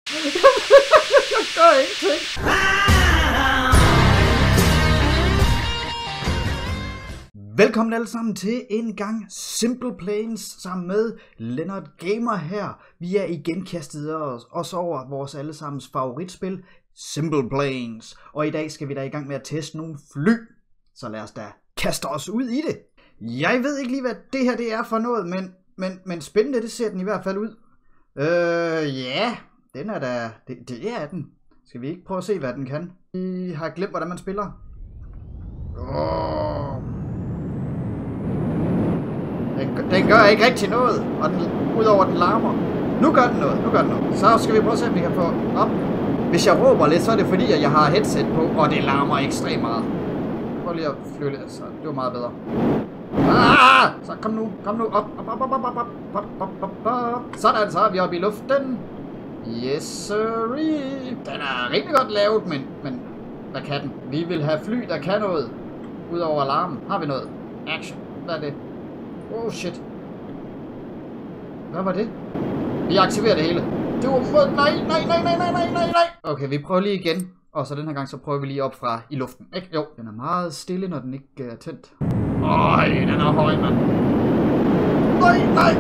Jeg gør ingenting. Velkommen alle sammen til en gang Simple Planes sammen med Leonard Gamer her. Vi er igen kastet os over vores allesammens favoritspil, Simple Planes. Og i dag skal vi da i gang med at teste nogle fly. Så lad os da kaste os ud i det. Jeg ved ikke lige, hvad det her det er for noget, men spændende, det ser den i hvert fald ud. Ja, den er da... Det er den. Skal vi ikke prøve at se, hvad den kan? Vi har glemt, hvordan man spiller. Den gør ikke rigtig noget, og udover den larmer. Nu gør den noget, Så skal vi prøve at se, om vi kan få op. Hvis jeg råber lidt, så er det fordi, at jeg har headset på, og det larmer ekstremt meget. Prøv lige at flyve lidt, så det var meget bedre. Så kom nu, op. Sådan, så er vi oppe i luften. Yes, sirree. Den er rigtig godt lavet, men hvad kan den? Vi vil have fly, der kan noget. Udover alarmen. Har vi noget? Action. Hvad er det? Oh shit. Hvad var det? Vi aktiverer det hele. Det var... Nej. Okay, vi prøver lige igen. Og så den her gang, så prøver vi lige op fra i luften. Ikke? Jo. Den er meget stille, når den ikke er tændt. Øj, den er høj, mand. Nej.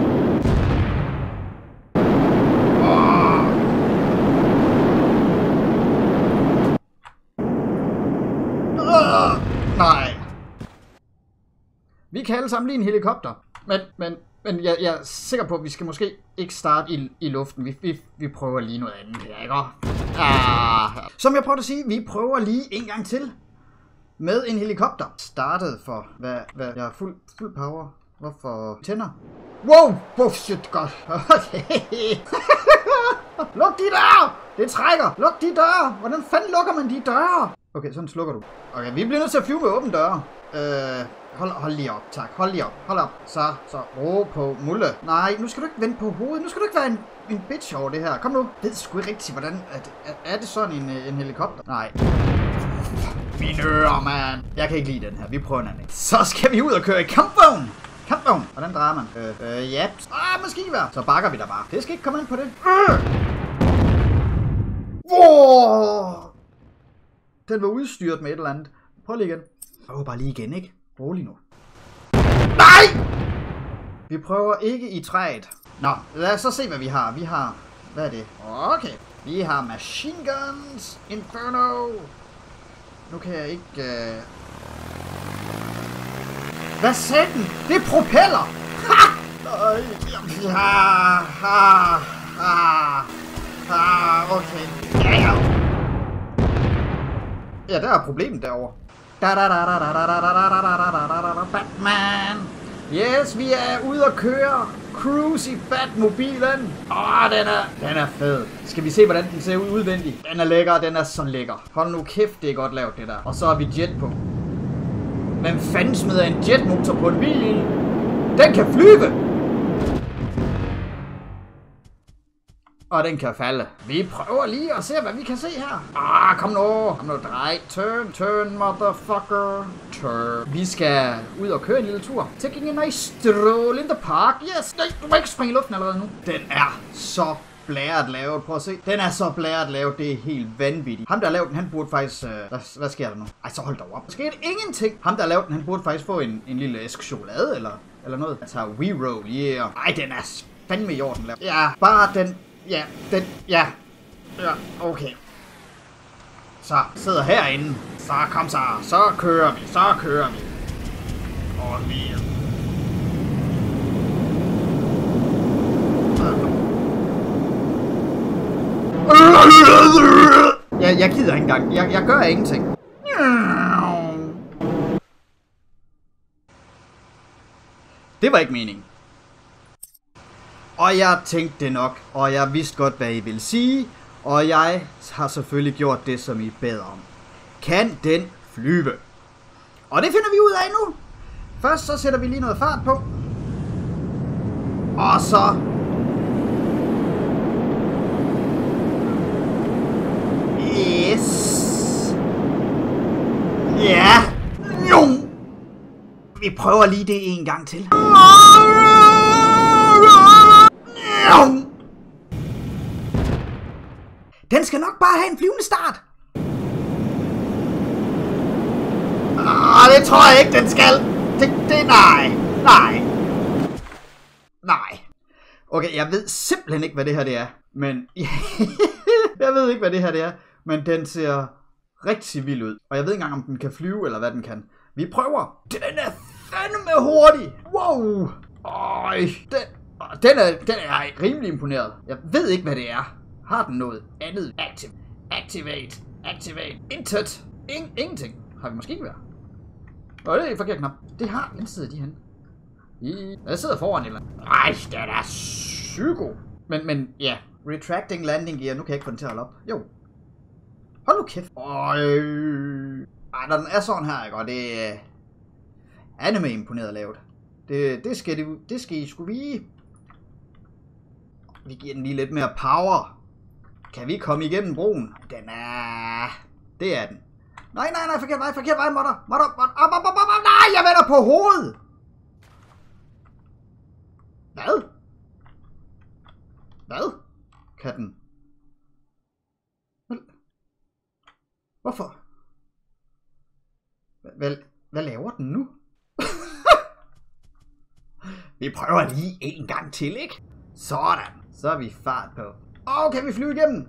Nej. Vi kan alle sammen lide en helikopter. Men jeg er sikker på, at vi skal måske ikke starte i luften. Vi prøver lige noget andet her, ikke? Som jeg prøvede at sige, vi prøver lige en gang til. Med en helikopter. Startet for, hvad jeg er fuld power. Hvorfor tænder? Wow, shit, godt. Okay. Luk de døre! Det trækker! Luk de døre! Hvordan fanden lukker man de døre? Okay, sådan slukker du. Okay, vi bliver nødt til at flyve med åbne døre. Hold lige op, tak. Hold op. Så ro på mulle. Nej, nu skal du ikke vende på hovedet. Nu skal du ikke være en bitch over det her. Kom nu. Jeg ved sgu ikke rigtigt, hvordan... Er det sådan en helikopter? Nej. Mine ører, man. Jeg kan ikke lide den her. Vi prøver en anden. Så skal vi ud og køre i kampvogn. Hvordan drejer man? Ja. Maskingevær. Så bakker vi der bare. Det skal ikke komme ind på det. Den var udstyret med et eller andet. Prøv lige igen. Bare lige igen, ikke? Rolig nu. Nej! Vi prøver ikke i træet. Nå, lad os så se, hvad vi har. Vi har... Hvad er det? Okay. Vi har machine guns. Inferno. Nu kan jeg ikke... Hvad sagde den? Det er propeller! Ha! Okay. Ja, der er problemet derovre. Batman! Yes, vi er ude at køre. Cruise i Batmobilen. Den er fed. Skal vi se, hvordan den ser ud udvendigt? Den er lækker, den er så lækker. Hold nu kæft, det er godt lavet det der. Og så har vi jet på. Hvem fanden smider en jetmotor på en bil? Den kan flyve! Og den kan falde. Vi prøver lige at se, hvad vi kan se her. Kom nu, drej. Turn, motherfucker. Turn. Vi skal ud og køre en lille tur. Taking a nice stroll in the park. Yes. Nej, du må ikke springe i luften allerede nu. Den er så blæret lavet. Prøv at se. Den er så blæret lavet. Det er helt vanvittigt. Ham, der har lavet den, han burde faktisk... Hvad sker der nu? Ej, så hold da op. Der sker ingenting. Ham, der har lavet den, han burde faktisk få en lille æsk chokolade eller noget. Altså, we roll, yeah. Ej, den er fandme i orden lavet. Ja, bare den... Ja, okay. Så, sidder herinde. Så, kom så kører vi. Og lige. Jeg gider ikke engang. Jeg gør ingenting. Det var ikke meningen. Og jeg tænkte det nok, og jeg vidste godt, hvad I ville sige, og jeg har selvfølgelig gjort det, som I bad om. Kan den flyve? Og det finder vi ud af nu. Først så sætter vi lige noget fart på. Og så... Yes. Ja. Vi prøver lige det en gang til. Den skal nok bare have en flyvende start. Det tror jeg ikke, den skal. Nej. Okay, jeg ved simpelthen ikke, hvad det her det er. Men jeg ved ikke, hvad det her det er. Men den ser rigtig vild ud. Og jeg ved ikke engang, om den kan flyve, eller hvad den kan. Vi prøver. Den er fandme hurtig. Wow. Den er rimelig imponeret. Jeg ved ikke, hvad det er. Har den noget andet? Activate. Intet. Ingenting. Har vi måske ikke været? Det er forkert knap. Det har den sidder de hen. Jeg sidder foran eller. Ej, den er psyko. Men ja. Retracting landing gear. Nu kan jeg ikke få den til at holde op. Jo. Hold nu kæft. Når den er sådan her, ikke? Og det er anime imponeret lavet. Det skal I sgu vige. Vi giver den lige lidt mere power. Kan vi komme igennem broen? Det er den. Nej, forkert vej, Modder. Nej, jeg vender på hovedet. Hvad? Kan den? Hvorfor? Hvad laver den nu? Vi prøver lige en gang til, ikke? Sådan. Så er vi fart på. Kan vi flyve igennem?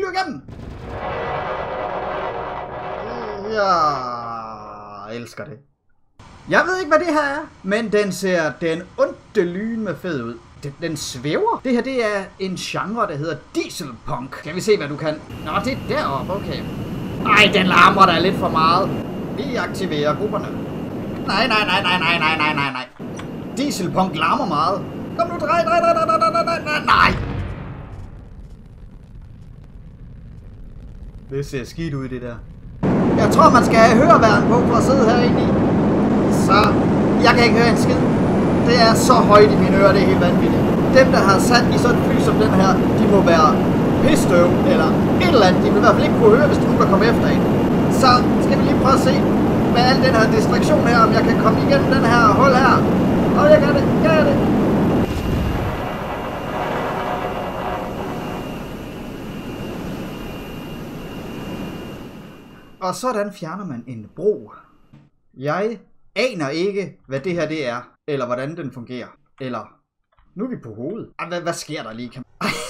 Jeg elsker det. Jeg ved ikke, hvad det her er, men den ser den onde lyn med fed ud. Den svæver. Det her, det er en genre, der hedder dieselpunk. Kan vi se, hvad du kan? Nå, det er deroppe, okay. Ej, den larmer der lidt for meget. Vi aktiverer grupperne. Nej. Dieselpunk larmer meget. Kom nu, drej. Nej. Det ser skidt ud, det der. Jeg tror, man skal have høreværn på for at sidde herinde i. Så jeg kan ikke høre en skid. Det er så højt i mine ører, det er helt vanvittigt. Dem, der har sat i sådan en fly som den her, de må være pistøv eller et eller andet. De vil i hvert fald ikke kunne høre, hvis nogen der kommer efter en. Så skal vi lige prøve at se med al den her distraktion her, om jeg kan komme igennem den her hul her. Og jeg gør det. Og sådan fjerner man en bro. Jeg aner ikke, hvad det her det er, eller hvordan den fungerer. Eller, nu er vi på hovedet. Hvad sker der lige?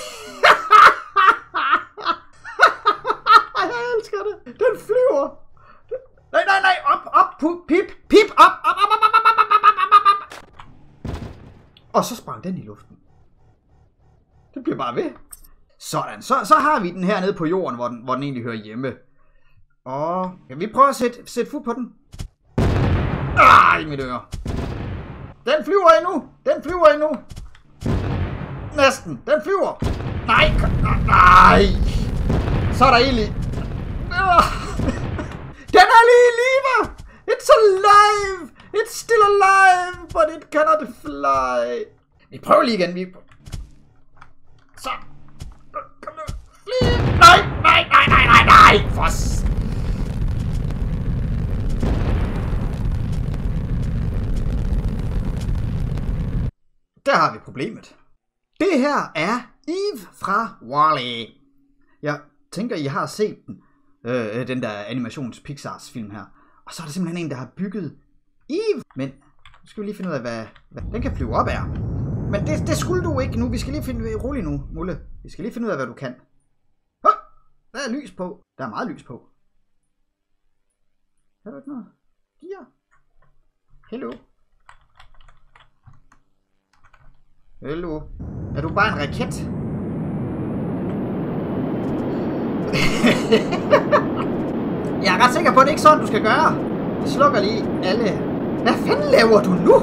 Jeg elsker det. Den flyver. Nej, op, pip, op. Og så sprang den i luften. Det bliver bare ved. Sådan, så har vi den her nede på jorden, hvor den egentlig hører hjemme. Og kan vi prøve at sætte fod på den? I mit øre. Den flyver endnu. Næsten. Den flyver. Nej. Så er der egentlig. Den er lige i live. It's alive. It's still alive, but it cannot fly. Vi prøver lige igen. Så. Kom nu. Fly. Nej. For der har vi problemet. Det her er Eve fra WALL-E. Jeg tænker, I har set den der animations Pixars film her. Og så er der simpelthen en, der har bygget Eve. Men nu skal vi lige finde ud af, hvad den kan flyve op af. Men det skulle du ikke nu. Vi skal lige finde ud af, rolig nu, Mulle. Vi skal lige finde ud af, hvad du kan. Der er lys på. Der er meget lys på. Er der ikke noget? Gear. Hello. Er du bare en raket? Jeg er ret sikker på, at det ikke er sådan, du skal gøre. Jeg slukker lige alle. Hvad fanden laver du nu?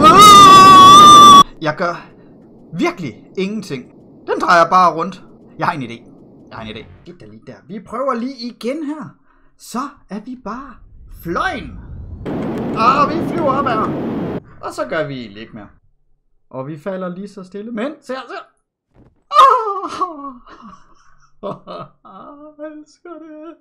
Jeg gør virkelig ingenting. Den drejer bare rundt. Jeg har en idé. Giv dig lige der. Vi prøver lige igen her. Så er vi bare fløjen. Vi flyver op her. Og så gør vi lidt mere. Og vi falder lige så stille. Men, se. Jeg elsker det.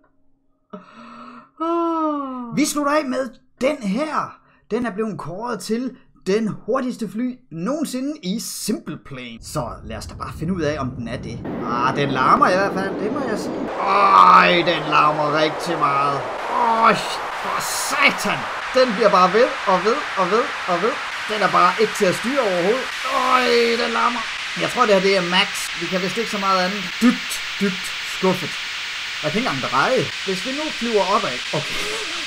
Vi slutter af med den her. Den er blevet kåret til den hurtigste fly nogensinde i Simple Plane. Så lad os da bare finde ud af, om den er det. Den larmer i hvert fald, det må jeg sige. Den larmer rigtig meget. For satan. Den bliver bare ved og ved og ved og ved. Den er bare ikke til at styre overhovedet. Den larmer. Jeg tror, det her det er max. Vi kan vist ikke så meget andet. Dybt skuffet. Jeg kan ikke engang dreje. Hvis vi nu flyver opad. Okay.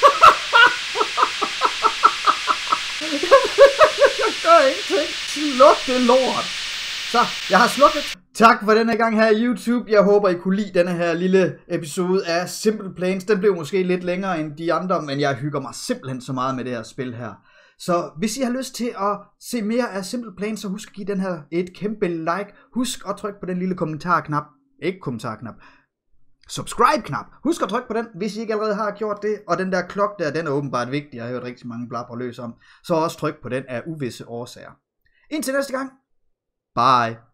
Jeg gør ingenting. Sluk det lort. Så, jeg har slukket. Tak for denne gang her i YouTube. Jeg håber, I kunne lide denne her lille episode af Simple Planes. Den blev måske lidt længere end de andre, men jeg hygger mig simpelthen så meget med det her spil her. Så hvis I har lyst til at se mere af Simple Planes, så husk at give den her et kæmpe like. Husk at trykke på den lille kommentarknap. Ikke kommentarknap. Subscribe-knap. Husk at trykke på den, hvis I ikke allerede har gjort det. Og den der klokke der, den er åbenbart vigtig. Jeg har hørt rigtig mange blabber løs om. Så også tryk på den af uvisse årsager. Indtil næste gang. Bye.